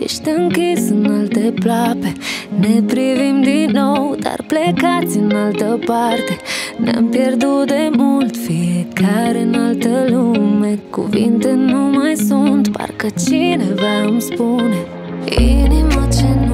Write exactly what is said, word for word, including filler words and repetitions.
Ești închis în alte plape. Ne privim din nou, dar plecați în altă parte. Ne-am pierdut de mult, fiecare în altă lume. Cuvinte nu mai sunt, parcă cineva îmi spune: inima ce